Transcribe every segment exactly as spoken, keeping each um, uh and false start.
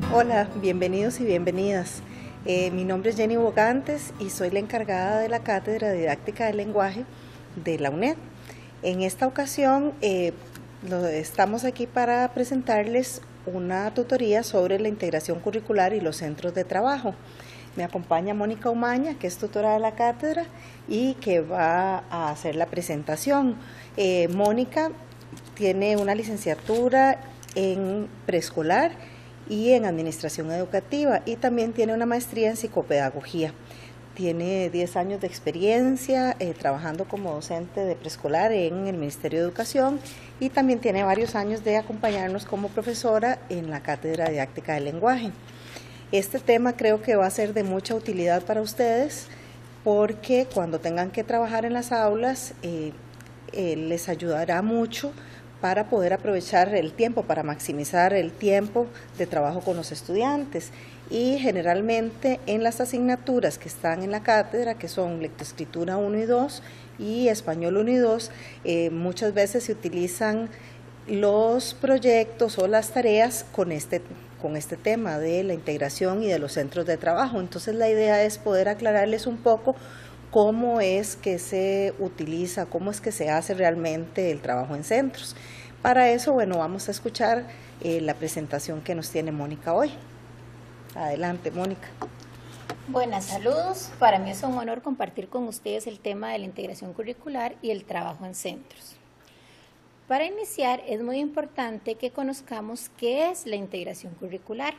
Hola, bienvenidos y bienvenidas. Eh, mi nombre es Jenny Bogantes y soy la encargada de la Cátedra de Didáctica del Lenguaje de la UNED. En esta ocasión eh, lo, estamos aquí para presentarles una tutoría sobre la integración curricular y los centros de trabajo. Me acompaña Mónica Umaña, que es tutora de la cátedra y que va a hacer la presentación. Eh, Mónica tiene una licenciatura en preescolar y en administración educativa y también tiene una maestría en psicopedagogía. Tiene diez años de experiencia eh, trabajando como docente de preescolar en el Ministerio de Educación y también tiene varios años de acompañarnos como profesora en la Cátedra de Didáctica del Lenguaje. Este tema creo que va a ser de mucha utilidad para ustedes porque cuando tengan que trabajar en las aulas eh, eh, les ayudará mucho para poder aprovechar el tiempo, para maximizar el tiempo de trabajo con los estudiantes. Y generalmente en las asignaturas que están en la cátedra, que son lectoescritura uno y dos y español uno y dos, eh, muchas veces se utilizan los proyectos o las tareas con este, con este tema de la integración y de los centros de trabajo. Entonces la idea es poder aclararles un poco cómo es que se utiliza, cómo es que se hace realmente el trabajo en centros. Para eso, bueno, vamos a escuchar eh, la presentación que nos tiene Mónica hoy. Adelante, Mónica. Buenas, saludos. Para mí es un honor compartir con ustedes el tema de la integración curricular y el trabajo en centros. Para iniciar, es muy importante que conozcamos qué es la integración curricular.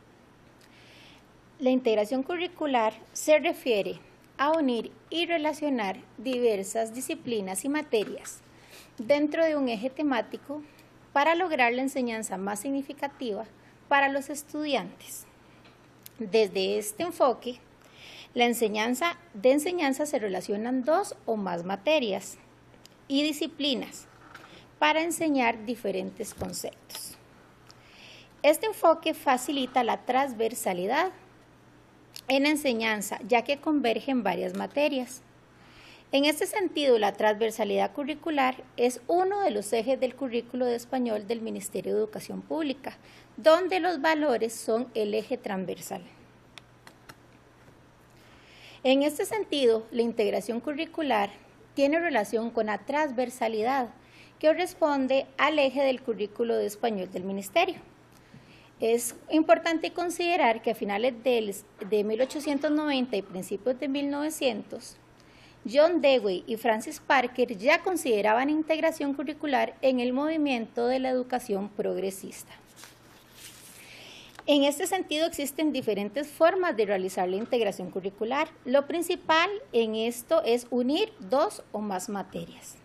La integración curricular se refiere a unir y relacionar diversas disciplinas y materias dentro de un eje temático para lograr la enseñanza más significativa para los estudiantes. Desde este enfoque, la enseñanza de enseñanza se relacionan dos o más materias y disciplinas para enseñar diferentes conceptos. Este enfoque facilita la transversalidad en la enseñanza, ya que convergen varias materias. En este sentido, la transversalidad curricular es uno de los ejes del currículo de español del Ministerio de Educación Pública, donde los valores son el eje transversal. En este sentido, la integración curricular tiene relación con la transversalidad, que corresponde al eje del currículo de español del Ministerio. Es importante considerar que a finales de mil ochocientos noventa y principios de mil novecientos, John Dewey y Francis Parker ya consideraban integración curricular en el movimiento de la educación progresista. En este sentido, existen diferentes formas de realizar la integración curricular. Lo principal en esto es unir dos o más materias.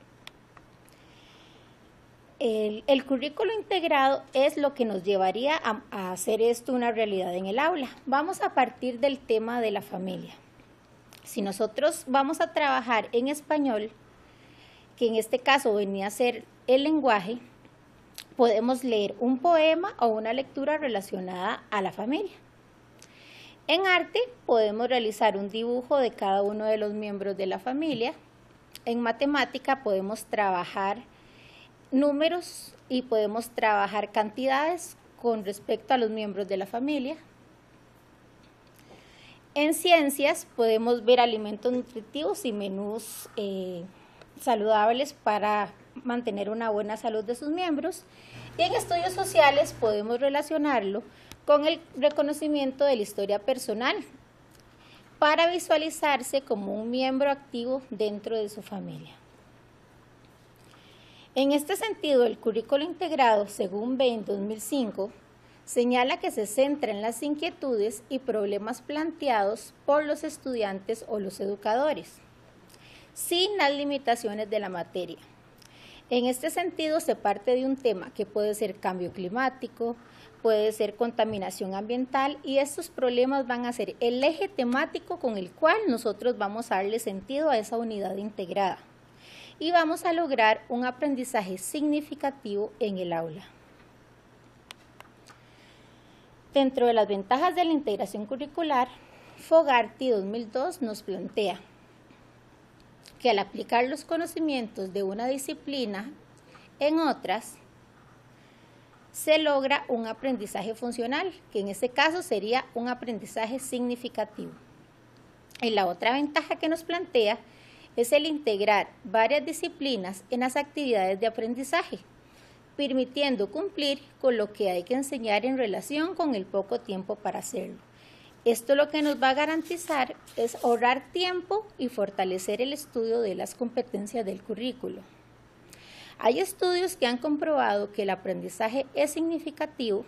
El, el currículo integrado es lo que nos llevaría a, a hacer esto una realidad en el aula. Vamos a partir del tema de la familia. Si nosotros vamos a trabajar en español, que en este caso venía a ser el lenguaje, podemos leer un poema o una lectura relacionada a la familia. En arte podemos realizar un dibujo de cada uno de los miembros de la familia. En matemática podemos trabajar números y podemos trabajar cantidades con respecto a los miembros de la familia. En ciencias podemos ver alimentos nutritivos y menús eh, saludables para mantener una buena salud de sus miembros. Y en estudios sociales podemos relacionarlo con el reconocimiento de la historia personal para visualizarse como un miembro activo dentro de su familia. En este sentido, el currículo integrado, según Bain dos mil cinco, señala que se centra en las inquietudes y problemas planteados por los estudiantes o los educadores, sin las limitaciones de la materia. En este sentido, se parte de un tema que puede ser cambio climático, puede ser contaminación ambiental, y estos problemas van a ser el eje temático con el cual nosotros vamos a darle sentido a esa unidad integrada y vamos a lograr un aprendizaje significativo en el aula. Dentro de las ventajas de la integración curricular, Fogarty dos mil dos nos plantea que al aplicar los conocimientos de una disciplina en otras, se logra un aprendizaje funcional, que en este caso sería un aprendizaje significativo. Y la otra ventaja que nos plantea es el integrar varias disciplinas en las actividades de aprendizaje, permitiendo cumplir con lo que hay que enseñar en relación con el poco tiempo para hacerlo. Esto lo que nos va a garantizar es ahorrar tiempo y fortalecer el estudio de las competencias del currículo. Hay estudios que han comprobado que el aprendizaje es significativo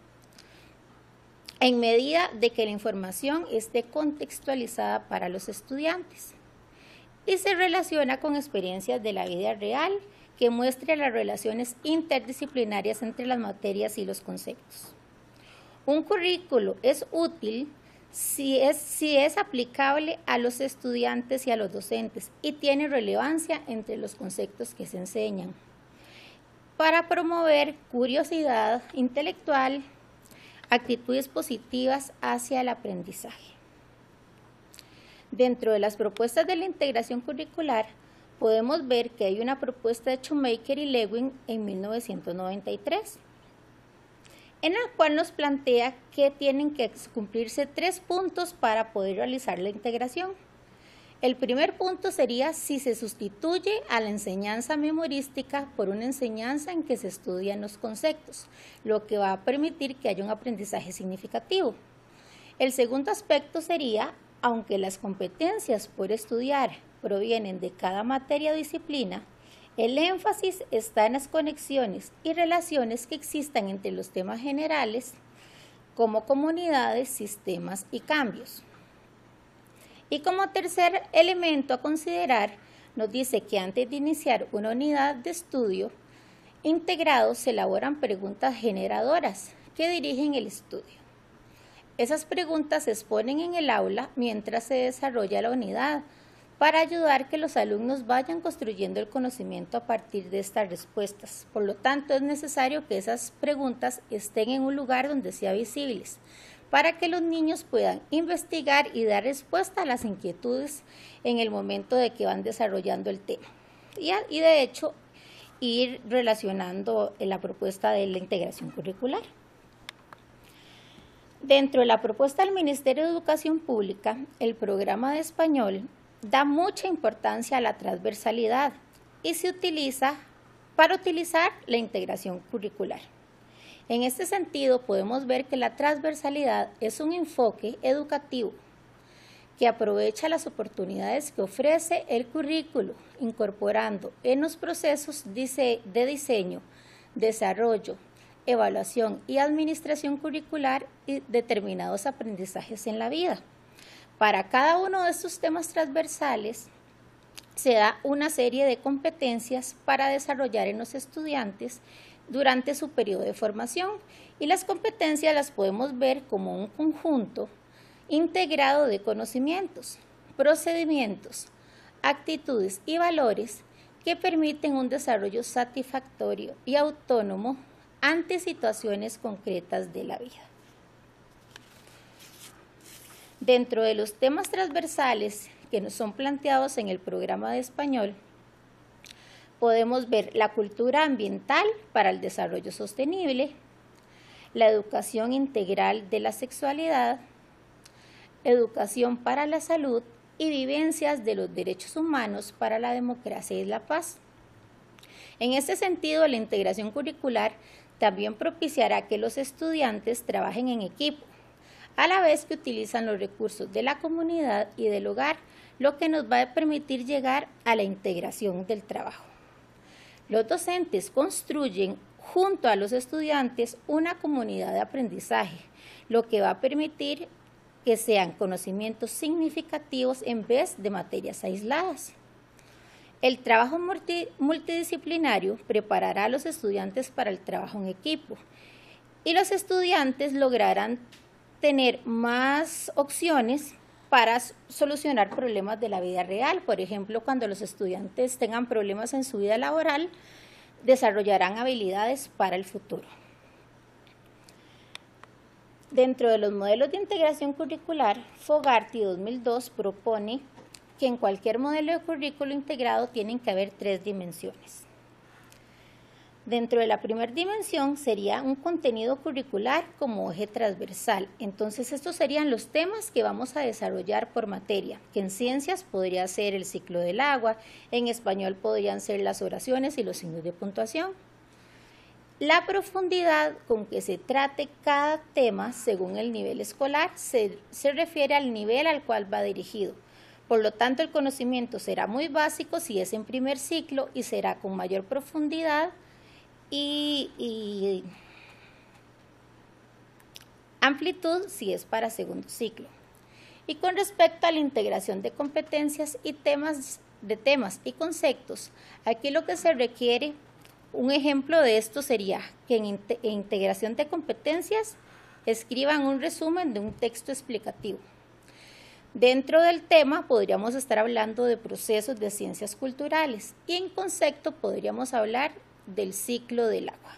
en medida de que la información esté contextualizada para los estudiantes y se relaciona con experiencias de la vida real que muestre las relaciones interdisciplinarias entre las materias y los conceptos. Un currículo es útil si es, si es aplicable a los estudiantes y a los docentes y tiene relevancia entre los conceptos que se enseñan, para promover curiosidad intelectual, actitudes positivas hacia el aprendizaje. Dentro de las propuestas de la integración curricular, podemos ver que hay una propuesta de Shoemaker y Lewin en mil novecientos noventa y tres, en la cual nos plantea que tienen que cumplirse tres puntos para poder realizar la integración. El primer punto sería si se sustituye a la enseñanza memorística por una enseñanza en que se estudian los conceptos, lo que va a permitir que haya un aprendizaje significativo. El segundo aspecto sería, aunque las competencias por estudiar provienen de cada materia o disciplina, el énfasis está en las conexiones y relaciones que existan entre los temas generales como comunidades, sistemas y cambios. Y como tercer elemento a considerar, nos dice que antes de iniciar una unidad de estudio integrado se elaboran preguntas generadoras que dirigen el estudio. Esas preguntas se exponen en el aula mientras se desarrolla la unidad, para ayudar a que los alumnos vayan construyendo el conocimiento a partir de estas respuestas. Por lo tanto, es necesario que esas preguntas estén en un lugar donde sean visibles, para que los niños puedan investigar y dar respuesta a las inquietudes en el momento de que van desarrollando el tema. Y, y de hecho, ir relacionando la propuesta de la integración curricular. Dentro de la propuesta del Ministerio de Educación Pública, el programa de español da mucha importancia a la transversalidad y se utiliza para utilizar la integración curricular. En este sentido, podemos ver que la transversalidad es un enfoque educativo que aprovecha las oportunidades que ofrece el currículo, incorporando en los procesos de diseño, desarrollo, evaluación y administración curricular y determinados aprendizajes en la vida. Para cada uno de estos temas transversales se da una serie de competencias para desarrollar en los estudiantes durante su periodo de formación, y las competencias las podemos ver como un conjunto integrado de conocimientos, procedimientos, actitudes y valores que permiten un desarrollo satisfactorio y autónomo ante situaciones concretas de la vida. Dentro de los temas transversales que nos son planteados en el programa de español, podemos ver la cultura ambiental para el desarrollo sostenible, la educación integral de la sexualidad, educación para la salud y vivencias de los derechos humanos para la democracia y la paz. En este sentido, la integración curricular también propiciará que los estudiantes trabajen en equipo, a la vez que utilizan los recursos de la comunidad y del hogar, lo que nos va a permitir llegar a la integración del trabajo. Los docentes construyen junto a los estudiantes una comunidad de aprendizaje, lo que va a permitir que sean conocimientos significativos en vez de materias aisladas. El trabajo multi, multidisciplinario preparará a los estudiantes para el trabajo en equipo y los estudiantes lograrán tener más opciones para solucionar problemas de la vida real. Por ejemplo, cuando los estudiantes tengan problemas en su vida laboral, desarrollarán habilidades para el futuro. Dentro de los modelos de integración curricular, Fogarty dos mil dos propone que en cualquier modelo de currículo integrado tienen que haber tres dimensiones. Dentro de la primera dimensión sería un contenido curricular como eje transversal. Entonces estos serían los temas que vamos a desarrollar por materia, que en ciencias podría ser el ciclo del agua, en español podrían ser las oraciones y los signos de puntuación. La profundidad con que se trate cada tema según el nivel escolar se, se refiere al nivel al cual va dirigido. Por lo tanto, el conocimiento será muy básico si es en primer ciclo y será con mayor profundidad y, y amplitud si es para segundo ciclo. Y con respecto a la integración de competencias y temas, de temas y conceptos, aquí lo que se requiere, un ejemplo de esto sería que en, en integración de competencias escriban un resumen de un texto explicativo. Dentro del tema podríamos estar hablando de procesos de ciencias culturales y en concepto podríamos hablar del ciclo del agua.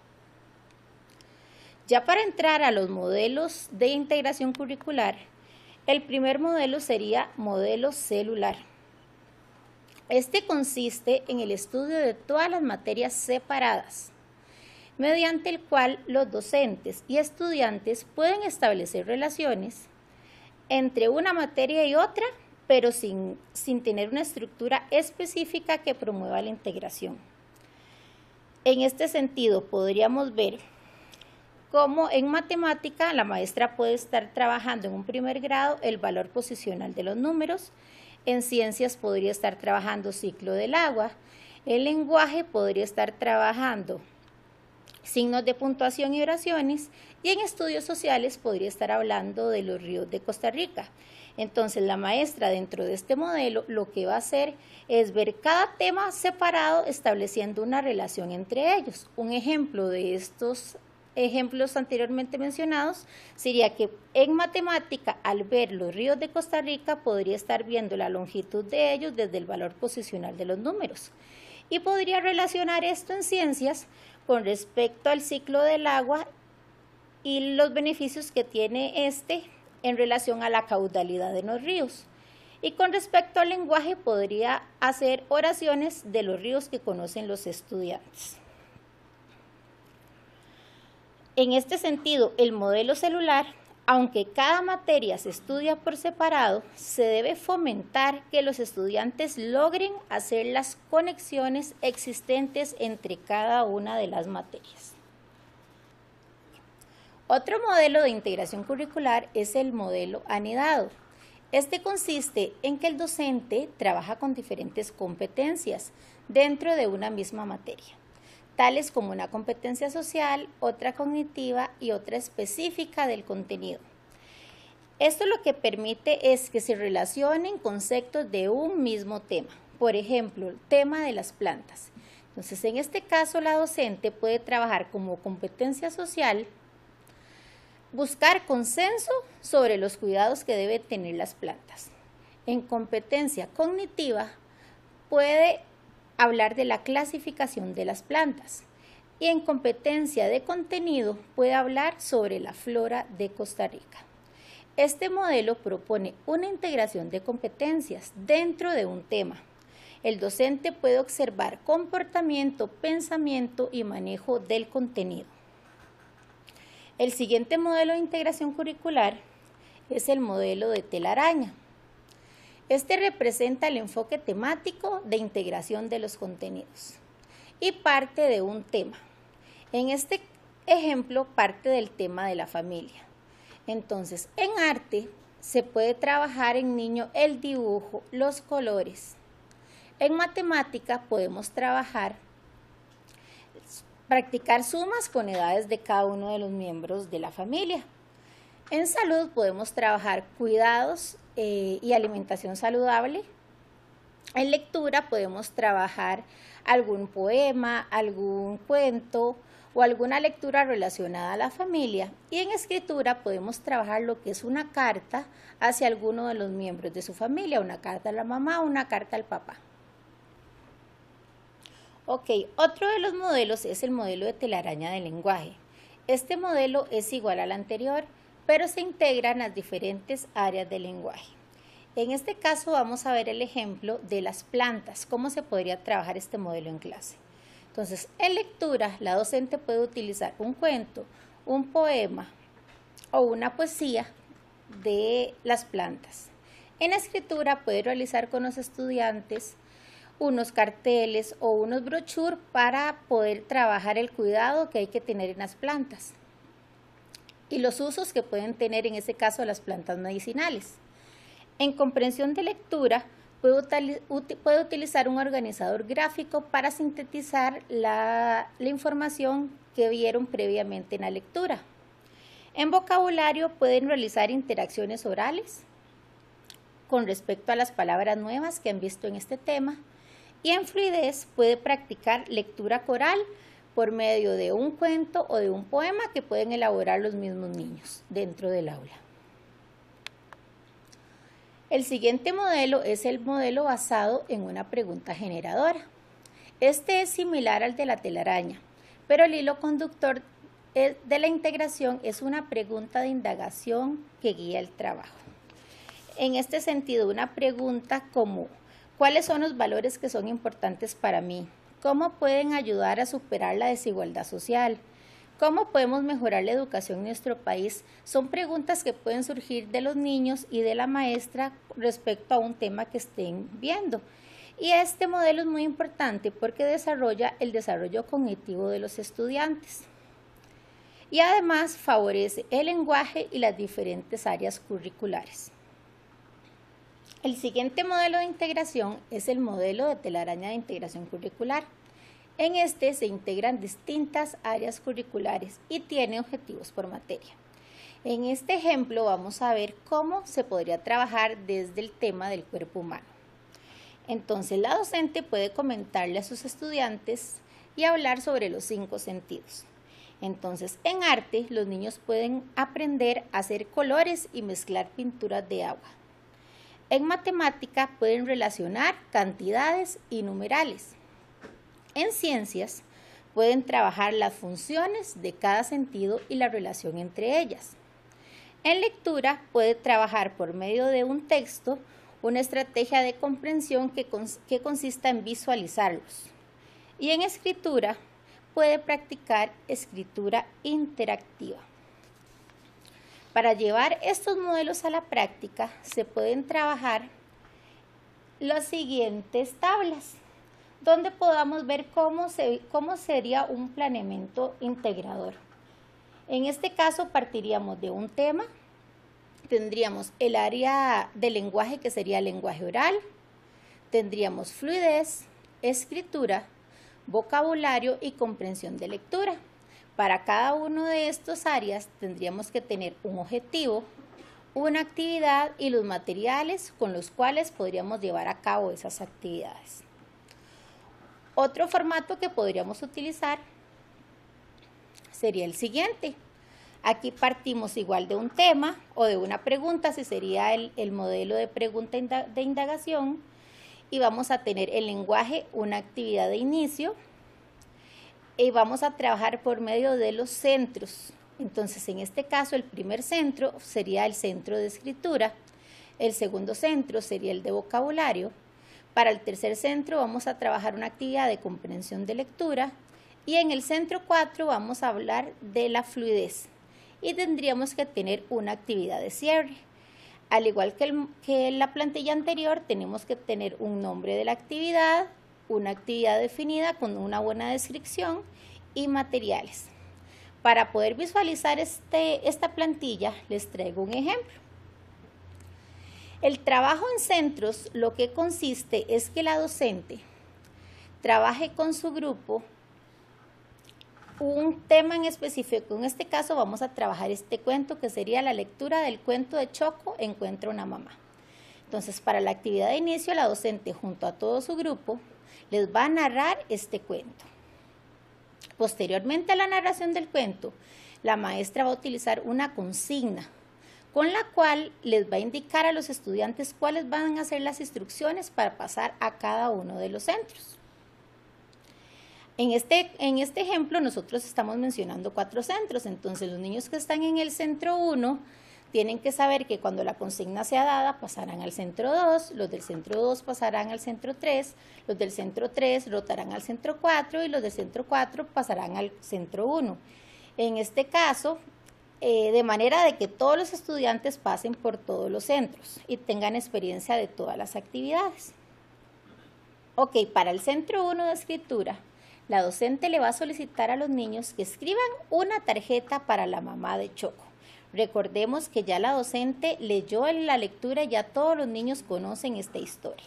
Ya para entrar a los modelos de integración curricular, el primer modelo sería modelo celular. Este consiste en el estudio de todas las materias separadas, mediante el cual los docentes y estudiantes pueden establecer relaciones entre una materia y otra, pero sin, sin tener una estructura específica que promueva la integración. En este sentido, podríamos ver cómo en matemática la maestra puede estar trabajando en un primer grado el valor posicional de los números, en ciencias podría estar trabajando ciclo del agua, en lenguaje podría estar trabajando signos de puntuación y oraciones, y en estudios sociales podría estar hablando de los ríos de Costa Rica. Entonces la maestra dentro de este modelo lo que va a hacer es ver cada tema separado estableciendo una relación entre ellos. Un ejemplo de estos ejemplos anteriormente mencionados sería que en matemática al ver los ríos de Costa Rica podría estar viendo la longitud de ellos desde el valor posicional de los números y podría relacionar esto en ciencias con respecto al ciclo del agua y los beneficios que tiene este en relación a la caudalidad de los ríos. Y con respecto al lenguaje podría hacer oraciones de los ríos que conocen los estudiantes. En este sentido, el modelo celular, aunque cada materia se estudia por separado, se debe fomentar que los estudiantes logren hacer las conexiones existentes entre cada una de las materias. Otro modelo de integración curricular es el modelo anidado. Este consiste en que el docente trabaja con diferentes competencias dentro de una misma materia, tales como una competencia social, otra cognitiva y otra específica del contenido. Esto lo que permite es que se relacionen conceptos de un mismo tema. Por ejemplo, el tema de las plantas. Entonces, en este caso, la docente puede trabajar como competencia social, buscar consenso sobre los cuidados que deben tener las plantas. En competencia cognitiva, puede hablar de la clasificación de las plantas. Y en competencia de contenido, puede hablar sobre la flora de Costa Rica. Este modelo propone una integración de competencias dentro de un tema. El docente puede observar comportamiento, pensamiento y manejo del contenido. El siguiente modelo de integración curricular es el modelo de telaraña. Este representa el enfoque temático de integración de los contenidos y parte de un tema. En este ejemplo, parte del tema de la familia. Entonces, en arte se puede trabajar en niño el dibujo, los colores. En matemática podemos trabajar, practicar sumas con edades de cada uno de los miembros de la familia. En salud podemos trabajar cuidados eh, y alimentación saludable. En lectura podemos trabajar algún poema, algún cuento o alguna lectura relacionada a la familia. Y en escritura podemos trabajar lo que es una carta hacia alguno de los miembros de su familia, una carta a la mamá o una carta al papá. Ok, otro de los modelos es el modelo de telaraña del lenguaje. Este modelo es igual al anterior, pero se integran las diferentes áreas del lenguaje. En este caso vamos a ver el ejemplo de las plantas, cómo se podría trabajar este modelo en clase. Entonces, en lectura, la docente puede utilizar un cuento, un poema o una poesía de las plantas. En escritura puede realizar con los estudiantes unos carteles o unos brochures para poder trabajar el cuidado que hay que tener en las plantas y los usos que pueden tener en ese caso las plantas medicinales. En comprensión de lectura puede, puede utilizar un organizador gráfico para sintetizar la, la información que vieron previamente en la lectura. En vocabulario pueden realizar interacciones orales con respecto a las palabras nuevas que han visto en este tema. Y en fluidez puede practicar lectura coral por medio de un cuento o de un poema que pueden elaborar los mismos niños dentro del aula. El siguiente modelo es el modelo basado en una pregunta generadora. Este es similar al de la telaraña, pero el hilo conductor de la integración es una pregunta de indagación que guía el trabajo. En este sentido, una pregunta como ¿cuáles son los valores que son importantes para mí? ¿Cómo pueden ayudar a superar la desigualdad social? ¿Cómo podemos mejorar la educación en nuestro país? Son preguntas que pueden surgir de los niños y de la maestra respecto a un tema que estén viendo. Y este modelo es muy importante porque desarrolla el desarrollo cognitivo de los estudiantes. Y además favorece el lenguaje y las diferentes áreas curriculares. El siguiente modelo de integración es el modelo de telaraña de integración curricular. En este se integran distintas áreas curriculares y tiene objetivos por materia. En este ejemplo vamos a ver cómo se podría trabajar desde el tema del cuerpo humano. Entonces la docente puede comentarle a sus estudiantes y hablar sobre los cinco sentidos. Entonces en arte los niños pueden aprender a hacer colores y mezclar pinturas de agua. En matemática pueden relacionar cantidades y numerales. En ciencias pueden trabajar las funciones de cada sentido y la relación entre ellas. En lectura puede trabajar por medio de un texto una estrategia de comprensión que, cons que consista en visualizarlos. Y en escritura puede practicar escritura interactiva. Para llevar estos modelos a la práctica se pueden trabajar las siguientes tablas, donde podamos ver cómo, se, cómo sería un planeamiento integrador. En este caso partiríamos de un tema, tendríamos el área del lenguaje que sería el lenguaje oral, tendríamos fluidez, escritura, vocabulario y comprensión de lectura. Para cada uno de estas áreas tendríamos que tener un objetivo, una actividad y los materiales con los cuales podríamos llevar a cabo esas actividades. Otro formato que podríamos utilizar sería el siguiente. Aquí partimos igual de un tema o de una pregunta, si sería el, el modelo de pregunta de indagación, y vamos a tener el lenguaje, una actividad de inicio, y vamos a trabajar por medio de los centros. Entonces, en este caso, el primer centro sería el centro de escritura, el segundo centro sería el de vocabulario. Para el tercer centro vamos a trabajar una actividad de comprensión de lectura y en el centro cuatro vamos a hablar de la fluidez y tendríamos que tener una actividad de cierre. Al igual que, el, que en la plantilla anterior, tenemos que tener un nombre de la actividad, una actividad definida con una buena descripción y materiales. Para poder visualizar este, esta plantilla, les traigo un ejemplo. El trabajo en centros lo que consiste es que la docente trabaje con su grupo un tema en específico. En este caso vamos a trabajar este cuento que sería la lectura del cuento de Choco, Encuentra una mamá. Entonces, para la actividad de inicio, la docente junto a todo su grupo les va a narrar este cuento. Posteriormente a la narración del cuento, la maestra va a utilizar una consigna con la cual les va a indicar a los estudiantes cuáles van a ser las instrucciones para pasar a cada uno de los centros. En este, en este ejemplo nosotros estamos mencionando cuatro centros, entonces los niños que están en el centro uno tienen que saber que cuando la consigna sea dada pasarán al centro dos, los del centro dos pasarán al centro tres, los del centro tres rotarán al centro cuatro y los del centro cuatro pasarán al centro uno. En este caso, eh, de manera de que todos los estudiantes pasen por todos los centros y tengan experiencia de todas las actividades. Ok, para el centro uno de escritura, la docente le va a solicitar a los niños que escriban una tarjeta para la mamá de Choco. Recordemos que ya la docente leyó en la lectura y ya todos los niños conocen esta historia.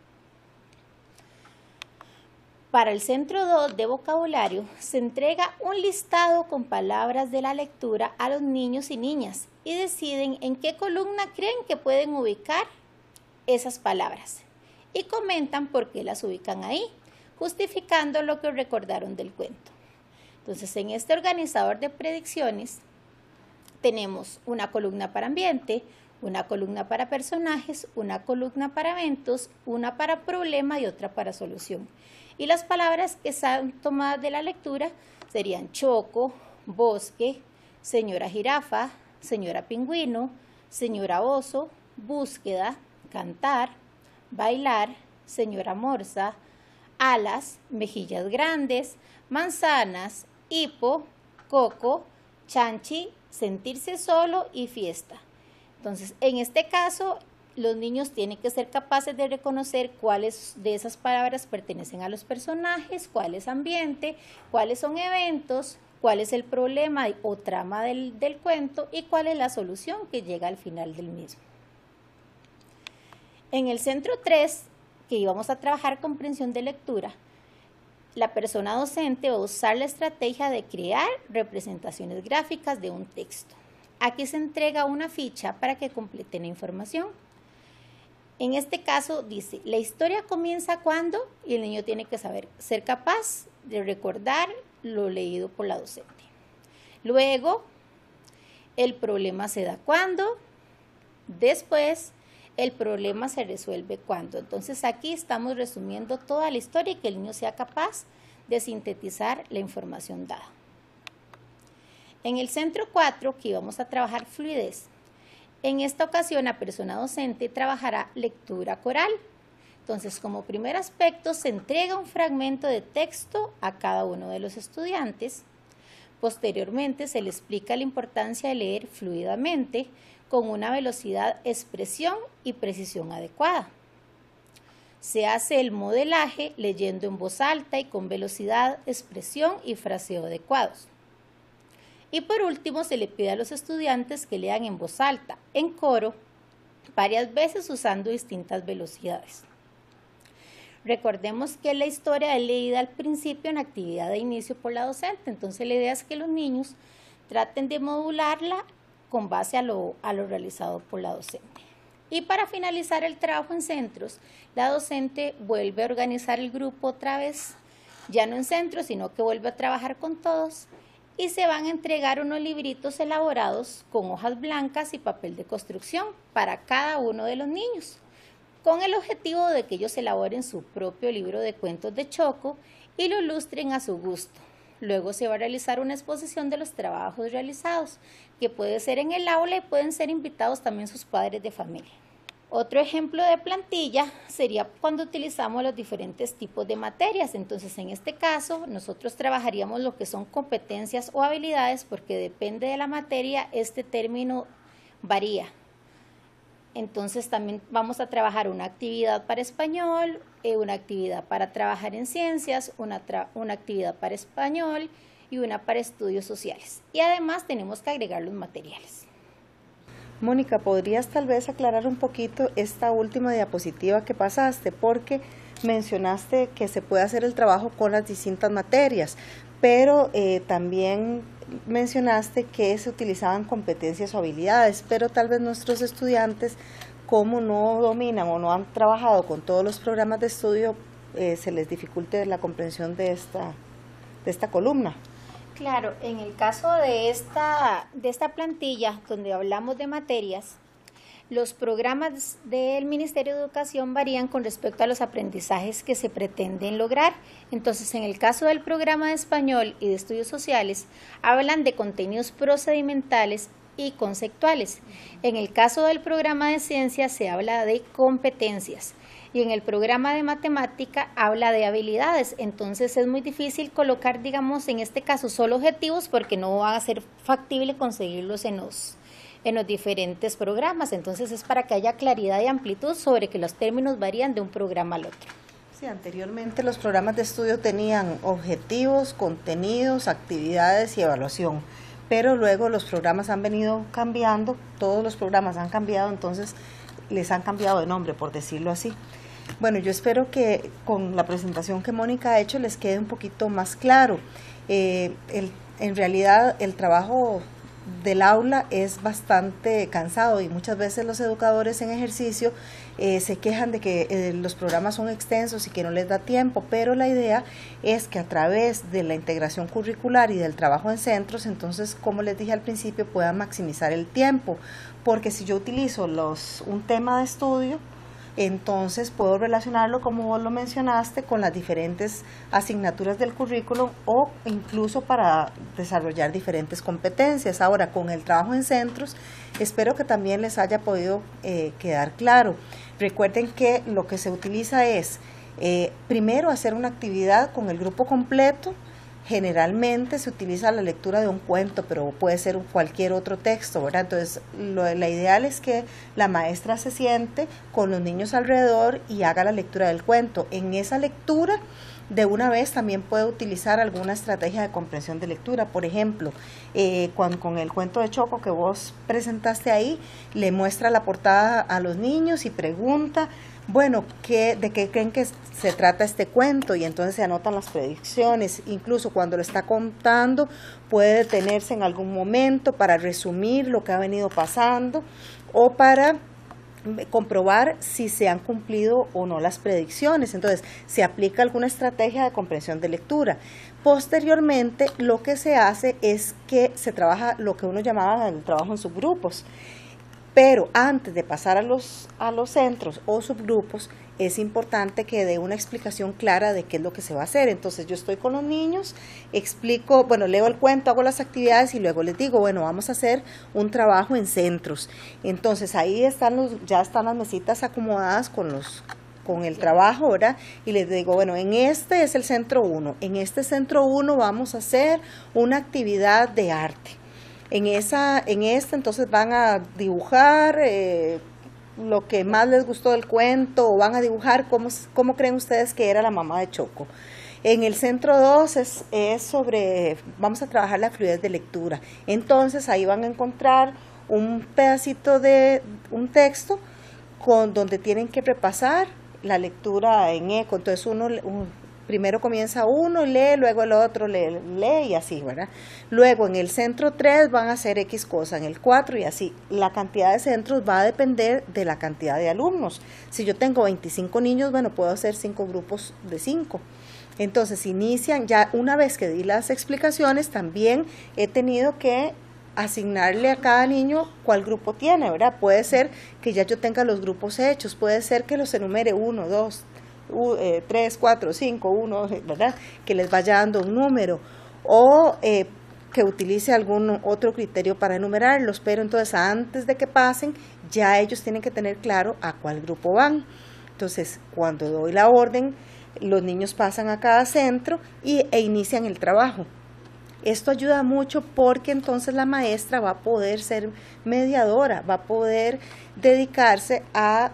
Para el centro dos de vocabulario se entrega un listado con palabras de la lectura a los niños y niñas y deciden en qué columna creen que pueden ubicar esas palabras y comentan por qué las ubican ahí, justificando lo que recordaron del cuento. Entonces, en este organizador de predicciones tenemos una columna para ambiente, una columna para personajes, una columna para eventos, una para problema y otra para solución. Y las palabras que están tomadas de la lectura serían choco, bosque, señora jirafa, señora pingüino, señora oso, búsqueda, cantar, bailar, señora morsa, alas, mejillas grandes, manzanas, hipo, coco, chanchi, sentirse solo y fiesta. Entonces, en este caso, los niños tienen que ser capaces de reconocer cuáles de esas palabras pertenecen a los personajes, cuál es ambiente, cuáles son eventos, cuál es el problema o trama del, del cuento y cuál es la solución que llega al final del mismo. En el centro tres, que íbamos a trabajar comprensión de lectura, la persona docente va a usar la estrategia de crear representaciones gráficas de un texto. Aquí se entrega una ficha para que completen la información. En este caso dice, la historia comienza cuando, y el niño tiene que saber, ser capaz de recordar lo leído por la docente. Luego, el problema se da cuando, después, el problema se resuelve cuando. Entonces aquí estamos resumiendo toda la historia y que el niño sea capaz de sintetizar la información dada. En el centro cuatro, que íbamos a trabajar fluidez, en esta ocasión la persona docente trabajará lectura coral. Entonces, como primer aspecto, se entrega un fragmento de texto a cada uno de los estudiantes. Posteriormente, se le explica la importancia de leer fluidamente, con una velocidad, expresión y precisión adecuada. Se hace el modelaje leyendo en voz alta y con velocidad, expresión y fraseo adecuados. Y por último, se le pide a los estudiantes que lean en voz alta, en coro, varias veces usando distintas velocidades. Recordemos que la historia es leída al principio en actividad de inicio por la docente, entonces la idea es que los niños traten de modularla con base a lo, a lo realizado por la docente. Y para finalizar el trabajo en centros, la docente vuelve a organizar el grupo otra vez, ya no en centros, sino que vuelve a trabajar con todos y se van a entregar unos libritos elaborados con hojas blancas y papel de construcción para cada uno de los niños, con el objetivo de que ellos elaboren su propio libro de cuentos de Choco y lo ilustren a su gusto. Luego se va a realizar una exposición de los trabajos realizados, que puede ser en el aula y pueden ser invitados también sus padres de familia. Otro ejemplo de plantilla sería cuando utilizamos los diferentes tipos de materias. Entonces, en este caso, nosotros trabajaríamos lo que son competencias o habilidades, porque depende de la materia, este término varía. Entonces, también vamos a trabajar una actividad para español, una actividad para trabajar en ciencias, una, una actividad para español y una para estudios sociales. Y además tenemos que agregar los materiales. Mónica, ¿podrías tal vez aclarar un poquito esta última diapositiva que pasaste? Porque mencionaste que se puede hacer el trabajo con las distintas materias, pero eh, también mencionaste que se utilizaban competencias o habilidades, pero tal vez nuestros estudiantes, como no dominan o no han trabajado con todos los programas de estudio, eh, se les dificulte la comprensión de esta, de esta columna. Claro, en el caso de esta, de esta plantilla donde hablamos de materias, los programas del Ministerio de Educación varían con respecto a los aprendizajes que se pretenden lograr. Entonces, en el caso del programa de español y de estudios sociales, hablan de contenidos procedimentales y conceptuales. En el caso del programa de ciencias se habla de competencias y en el programa de matemática habla de habilidades. Entonces es muy difícil colocar, digamos, en este caso solo objetivos porque no va a ser factible conseguirlos en los, en los diferentes programas. Entonces es para que haya claridad y amplitud sobre que los términos varían de un programa al otro. Sí, anteriormente los programas de estudio tenían objetivos, contenidos, actividades y evaluación, pero luego los programas han venido cambiando, todos los programas han cambiado, entonces les han cambiado de nombre, por decirlo así. Bueno, yo espero que con la presentación que Mónica ha hecho les quede un poquito más claro. Eh, el, en realidad el trabajo del aula es bastante cansado y muchas veces los educadores en ejercicio eh, se quejan de que eh, los programas son extensos y que no les da tiempo, pero la idea es que a través de la integración curricular y del trabajo en centros, entonces, como les dije al principio, puedan maximizar el tiempo, porque si yo utilizo los, un tema de estudio, entonces puedo relacionarlo, como vos lo mencionaste, con las diferentes asignaturas del currículo o incluso para desarrollar diferentes competencias. Ahora, con el trabajo en centros, espero que también les haya podido eh, quedar claro. Recuerden que lo que se utiliza es, eh, primero, hacer una actividad con el grupo completo. Generalmente se utiliza la lectura de un cuento, pero puede ser cualquier otro texto, ¿verdad? Entonces, lo, la ideal es que la maestra se siente con los niños alrededor y haga la lectura del cuento. En esa lectura, de una vez también puede utilizar alguna estrategia de comprensión de lectura. Por ejemplo, eh, cuando, con el cuento de Choco que vos presentaste ahí, le muestra la portada a los niños y pregunta, bueno, ¿qué, ¿de qué creen que se trata este cuento? Y entonces se anotan las predicciones. Incluso cuando lo está contando, puede detenerse en algún momento para resumir lo que ha venido pasando o para comprobar si se han cumplido o no las predicciones. Entonces, se aplica alguna estrategia de comprensión de lectura. Posteriormente, lo que se hace es que se trabaja lo que uno llamaba el trabajo en subgrupos. Pero antes de pasar a los, a los centros o subgrupos, es importante que dé una explicación clara de qué es lo que se va a hacer. Entonces, yo estoy con los niños, explico, bueno, leo el cuento, hago las actividades y luego les digo, bueno, vamos a hacer un trabajo en centros. Entonces, ahí están los, ya están las mesitas acomodadas con los con el trabajo, ¿verdad? Y les digo, bueno, en este es el centro uno, en este centro uno vamos a hacer una actividad de arte. En esa, en esta entonces van a dibujar eh, lo que más les gustó del cuento o van a dibujar cómo, cómo creen ustedes que era la mamá de Choco. En el centro dos es, es sobre, vamos a trabajar la fluidez de lectura. Entonces ahí van a encontrar un pedacito de un texto con donde tienen que repasar la lectura en eco. Entonces uno un, primero comienza uno, lee, luego el otro lee, lee y así, ¿verdad? Luego en el centro tres van a hacer X cosa, en el cuatro y así. La cantidad de centros va a depender de la cantidad de alumnos. Si yo tengo veinticinco niños, bueno, puedo hacer cinco grupos de cinco. Entonces inician, ya una vez que di las explicaciones, también he tenido que asignarle a cada niño cuál grupo tiene, ¿verdad? Puede ser que ya yo tenga los grupos hechos, puede ser que los enumere uno, dos, tres, cuatro, cinco, uno, ¿verdad? Que les vaya dando un número o eh, que utilice algún otro criterio para enumerarlos, pero entonces antes de que pasen ya ellos tienen que tener claro a cuál grupo van. Entonces cuando doy la orden, los niños pasan a cada centro y, e inician el trabajo. Esto ayuda mucho porque entonces la maestra va a poder ser mediadora, va a poder dedicarse a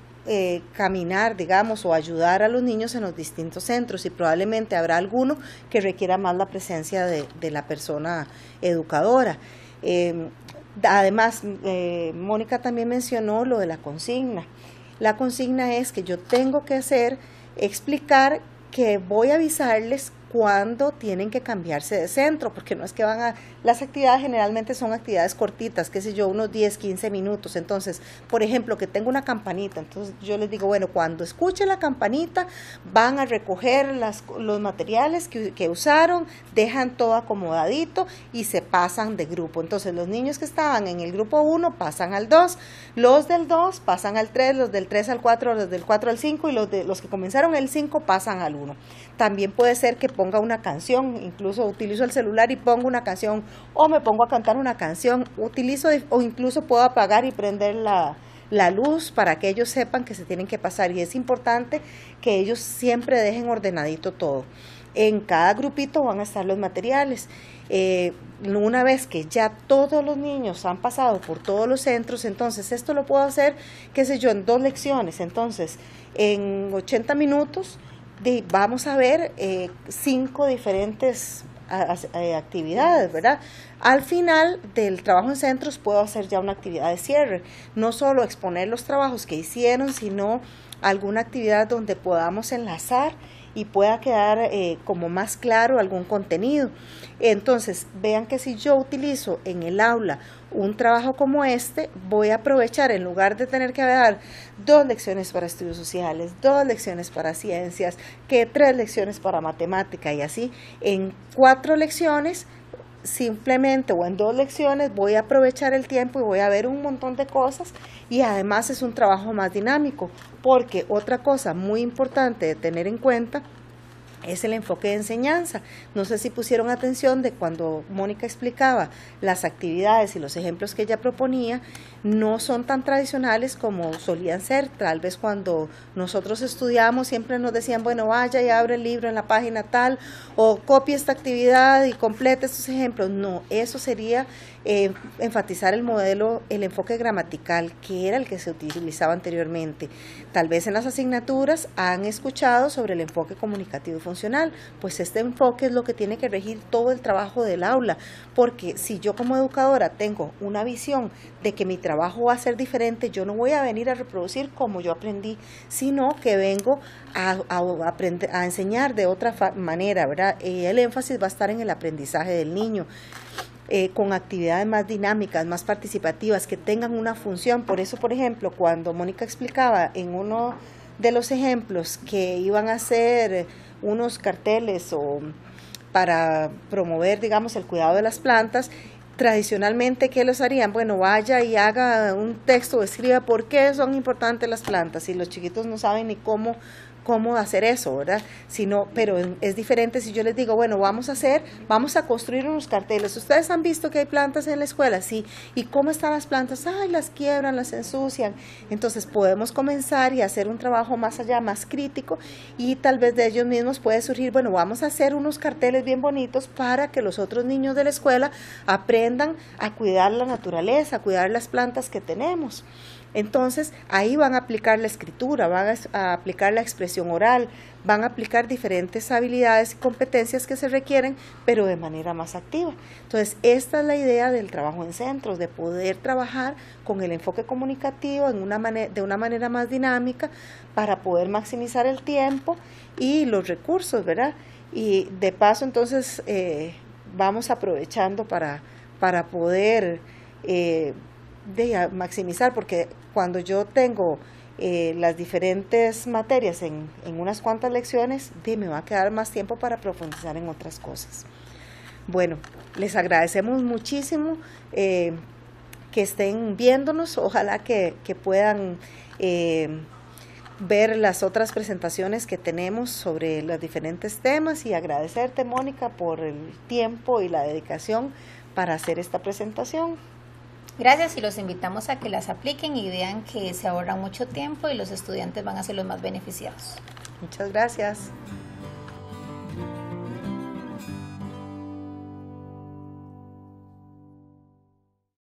Eh, caminar, digamos, o ayudar a los niños en los distintos centros y probablemente habrá alguno que requiera más la presencia de, de la persona educadora. Eh, además, eh, Mónica también mencionó lo de la consigna. La consigna es que yo tengo que hacer, explicar que voy a avisarles cuando tienen que cambiarse de centro, porque no es que van a, las actividades generalmente son actividades cortitas, qué sé yo, unos diez, quince minutos, entonces, por ejemplo, que tengo una campanita, entonces yo les digo, bueno, cuando escuchen la campanita, van a recoger las, los materiales que, que usaron, dejan todo acomodadito y se pasan de grupo, entonces los niños que estaban en el grupo uno pasan al dos, los del dos pasan al tres, los del tres al cuatro, los del cuatro al cinco y los, de, los que comenzaron el cinco pasan al uno. También puede ser que ponga una canción, incluso utilizo el celular y pongo una canción, o me pongo a cantar una canción, utilizo o incluso puedo apagar y prender la, la luz para que ellos sepan que se tienen que pasar, y es importante que ellos siempre dejen ordenadito todo. En cada grupito van a estar los materiales. Eh, una vez que ya todos los niños han pasado por todos los centros, entonces esto lo puedo hacer, qué sé yo, en dos lecciones. Entonces, en ochenta minutos de, vamos a ver eh, cinco diferentes a, a, a, actividades, ¿verdad? Al final del trabajo en centros puedo hacer ya una actividad de cierre, no solo exponer los trabajos que hicieron, sino alguna actividad donde podamos enlazar y pueda quedar eh, como más claro algún contenido. Entonces, vean que si yo utilizo en el aula un trabajo como este, voy a aprovechar, en lugar de tener que dar dos lecciones para estudios sociales, dos lecciones para ciencias, que tres lecciones para matemática y así, en cuatro lecciones simplemente o en dos lecciones voy a aprovechar el tiempo y voy a ver un montón de cosas, y además es un trabajo más dinámico, porque otra cosa muy importante de tener en cuenta es el enfoque de enseñanza. No sé si pusieron atención de cuando Mónica explicaba las actividades y los ejemplos que ella proponía, no son tan tradicionales como solían ser. Tal vez cuando nosotros estudiamos siempre nos decían, bueno, vaya y abre el libro en la página tal, o copie esta actividad y complete estos ejemplos. No, eso sería eh, enfatizar el modelo, el enfoque gramatical, que era el que se utilizaba anteriormente. Tal vez en las asignaturas han escuchado sobre el enfoque comunicativo y funcional, pues este enfoque es lo que tiene que regir todo el trabajo del aula, porque si yo como educadora tengo una visión de que mi trabajo va a ser diferente, yo no voy a venir a reproducir como yo aprendí, sino que vengo a, a, aprender, a enseñar de otra manera, ¿verdad? Y el énfasis va a estar en el aprendizaje del niño. Eh, con actividades más dinámicas, más participativas, que tengan una función. Por eso, por ejemplo, cuando Mónica explicaba en uno de los ejemplos que iban a hacer unos carteles o para promover, digamos, el cuidado de las plantas, tradicionalmente, ¿qué los harían? Bueno, vaya y haga un texto, escriba por qué son importantes las plantas, y los chiquitos no saben ni cómo cómo hacer eso, ¿verdad? Sino, pero es diferente si yo les digo, bueno, vamos a hacer, vamos a construir unos carteles. ¿Ustedes han visto que hay plantas en la escuela? Sí. ¿Y cómo están las plantas? Ay, las quiebran, las ensucian. Entonces podemos comenzar y hacer un trabajo más allá, más crítico, y tal vez de ellos mismos puede surgir, bueno, vamos a hacer unos carteles bien bonitos para que los otros niños de la escuela aprendan a cuidar la naturaleza, a cuidar las plantas que tenemos. Entonces, ahí van a aplicar la escritura, van a, a aplicar la expresión oral, van a aplicar diferentes habilidades y competencias que se requieren, pero de manera más activa. Entonces, esta es la idea del trabajo en centros, de poder trabajar con el enfoque comunicativo en una manera, de una manera más dinámica, para poder maximizar el tiempo y los recursos, ¿verdad? Y de paso, entonces, eh, vamos aprovechando para, para poder eh, de maximizar, porque cuando yo tengo eh, las diferentes materias en, en unas cuantas lecciones, de, me va a quedar más tiempo para profundizar en otras cosas. Bueno, les agradecemos muchísimo eh, que estén viéndonos, ojalá que, que puedan eh, ver las otras presentaciones que tenemos sobre los diferentes temas, y agradecerte, Mónica, por el tiempo y la dedicación para hacer esta presentación. Gracias, y los invitamos a que las apliquen y vean que se ahorra mucho tiempo y los estudiantes van a ser los más beneficiados. Muchas gracias.